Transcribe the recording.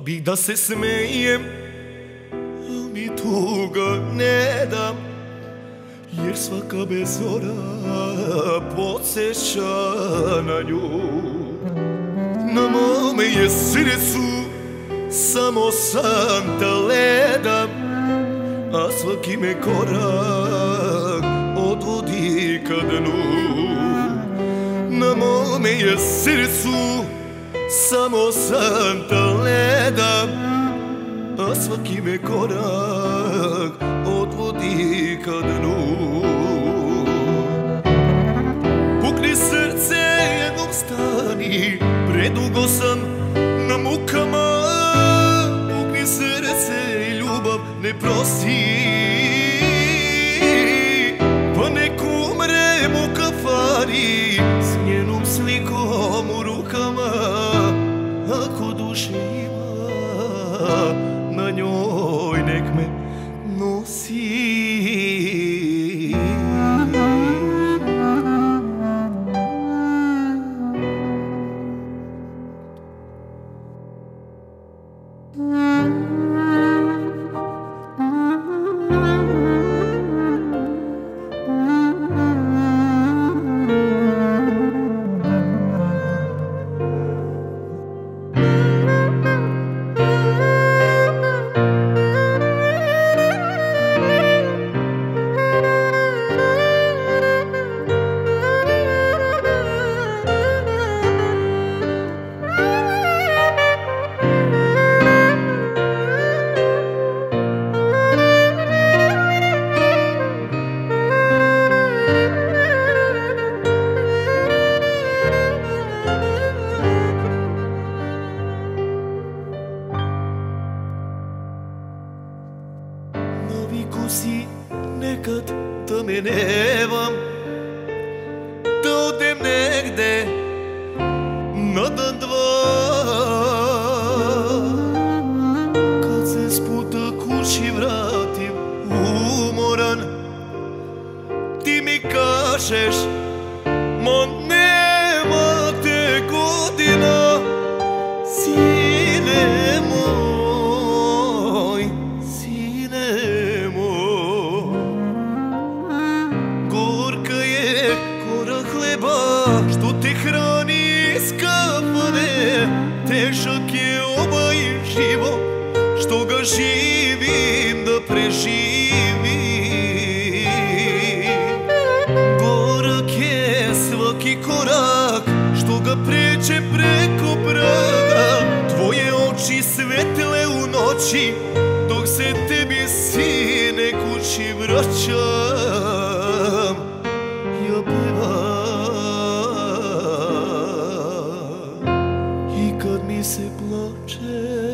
bih da se smejem, a mi tuga ne dam, jer svaka bezora podsjeća na nju. Na mome je srcu samo santa leda, a svaki me korak odvodi ka dnu. Na mome je srcu samo santa leda, a svaki me korak odvodi ka dnu. Pukni srce, jednom stani, predugo sam na mukama. Pukni srce i ljubav ne prosi, pa nek umrem u kafani s njenom slikom u rukama. Ako duše ima, na njoj nek me nosi. Naviku si nekad da me nemam, da odem negde na dan dva. Kad se s puta kući vratim umoran, ti mi kažeš, ma nema te godina, sine moj, sine moj. Gorka je kora hleba što te hrani iz kafane, težak je ovaj život što ga živim da preživim. Gorak je svaki korak što ga pređe preko praga. Tvoje oči svetle u noći dok se tebi sine kući vraćam. Ja pevam i kad mi se plače,